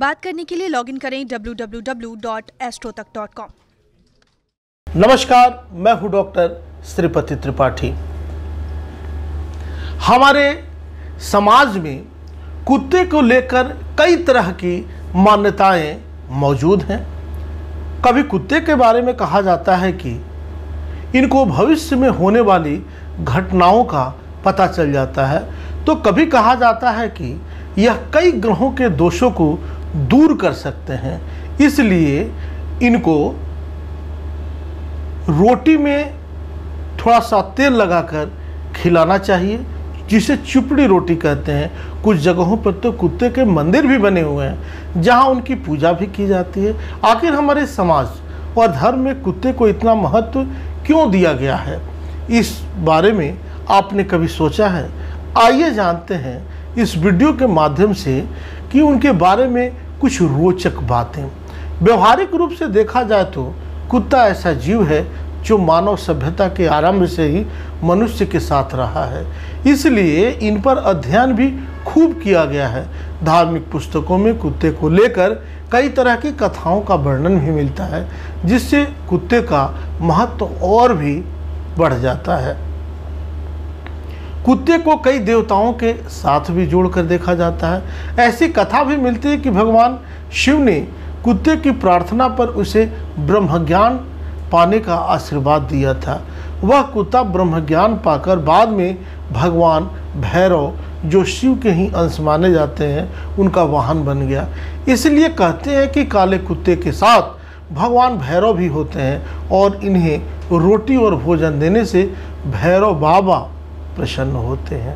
बात करने के लिए लॉगिन करें www.astrotak.com। नमस्कार, मैं हूं डॉक्टर श्रीपति त्रिपाठी। हमारे समाज में कुत्ते को लेकर कई तरह की मान्यताएं मौजूद हैं। कभी कुत्ते के बारे में कहा जाता है कि इनको भविष्य में होने वाली घटनाओं का पता चल जाता है, तो कभी कहा जाता है कि यह कई ग्रहों के दोषों को दूर कर सकते हैं, इसलिए इनको रोटी में थोड़ा सा तेल लगाकर खिलाना चाहिए, जिसे चुपड़ी रोटी कहते हैं। कुछ जगहों पर तो कुत्ते के मंदिर भी बने हुए हैं जहां उनकी पूजा भी की जाती है। आखिर हमारे समाज और धर्म में कुत्ते को इतना महत्व क्यों दिया गया है, इस बारे में आपने कभी सोचा है? आइए जानते हैं इस वीडियो के माध्यम से कि उनके बारे में कुछ रोचक बातें। व्यवहारिक रूप से देखा जाए तो कुत्ता ऐसा जीव है जो मानव सभ्यता के आरंभ से ही मनुष्य के साथ रहा है, इसलिए इन पर अध्ययन भी खूब किया गया है। धार्मिक पुस्तकों में कुत्ते को लेकर कई तरह की कथाओं का वर्णन भी मिलता है, जिससे कुत्ते का महत्व और भी बढ़ जाता है। कुत्ते को कई देवताओं के साथ भी जोड़कर देखा जाता है। ऐसी कथा भी मिलती है कि भगवान शिव ने कुत्ते की प्रार्थना पर उसे ब्रह्मज्ञान पाने का आशीर्वाद दिया था। वह कुत्ता ब्रह्मज्ञान पाकर बाद में भगवान भैरव, जो शिव के ही अंश माने जाते हैं, उनका वाहन बन गया। इसलिए कहते हैं कि काले कुत्ते के साथ भगवान भैरव भी होते हैं और इन्हें रोटी और भोजन देने से भैरव बाबा प्रसन्न होते हैं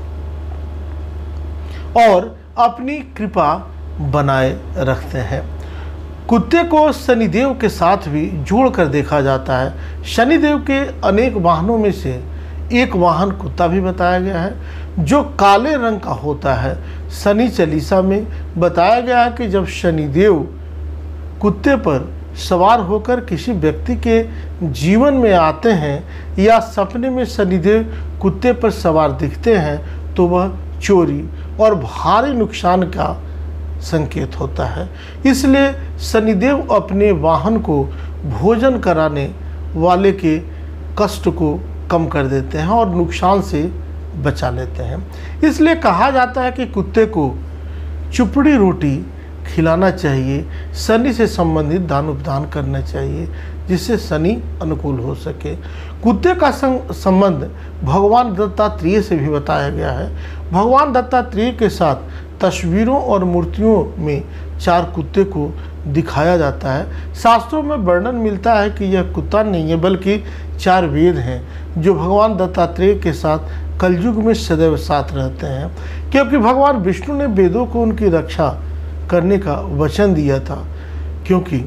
और अपनी कृपा बनाए रखते हैं। कुत्ते को शनिदेव के साथ भी जोड़कर देखा जाता है। शनिदेव के अनेक वाहनों में से एक वाहन कुत्ता भी बताया गया है, जो काले रंग का होता है। शनि चालीसा में बताया गया है कि जब शनिदेव कुत्ते पर सवार होकर किसी व्यक्ति के जीवन में आते हैं या सपने में शनिदेव कुत्ते पर सवार दिखते हैं, तो वह चोरी और भारी नुकसान का संकेत होता है। इसलिए शनिदेव अपने वाहन को भोजन कराने वाले के कष्ट को कम कर देते हैं और नुकसान से बचा लेते हैं। इसलिए कहा जाता है कि कुत्ते को चुपड़ी रोटी खिलाना चाहिए, शनि से संबंधित दान उपदान करना चाहिए, जिससे शनि अनुकूल हो सके। कुत्ते का संबंध भगवान दत्तात्रेय से भी बताया गया है। भगवान दत्तात्रेय के साथ तस्वीरों और मूर्तियों में 4 कुत्ते को दिखाया जाता है। शास्त्रों में वर्णन मिलता है कि यह कुत्ता नहीं है, बल्कि 4 वेद हैं, जो भगवान दत्तात्रेय के साथ कलयुग में सदैव साथ रहते हैं, क्योंकि भगवान विष्णु ने वेदों को उनकी रक्षा करने का वचन दिया था, क्योंकि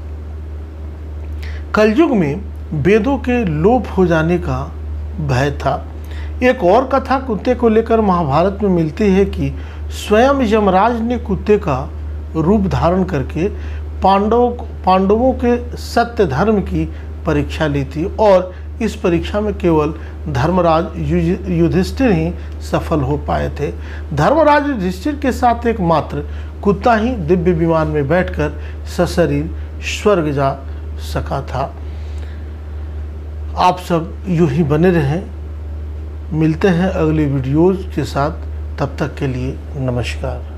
कलयुग में वेदों के लोप हो जाने का भय था। एक और कथा कुत्ते को लेकर महाभारत में मिलती है कि स्वयं यमराज ने कुत्ते का रूप धारण करके पांडवों के सत्य धर्म की परीक्षा ली थी और इस परीक्षा में केवल धर्मराज युधिष्ठिर ही सफल हो पाए थे। धर्मराज युधिष्ठिर के साथ एकमात्र कुत्ता ही दिव्य विमान में बैठकर सशरीर स्वर्ग जा सका था। आप सब यूं ही बने रहें। मिलते हैं अगली वीडियोज़ के साथ, तब तक के लिए नमस्कार।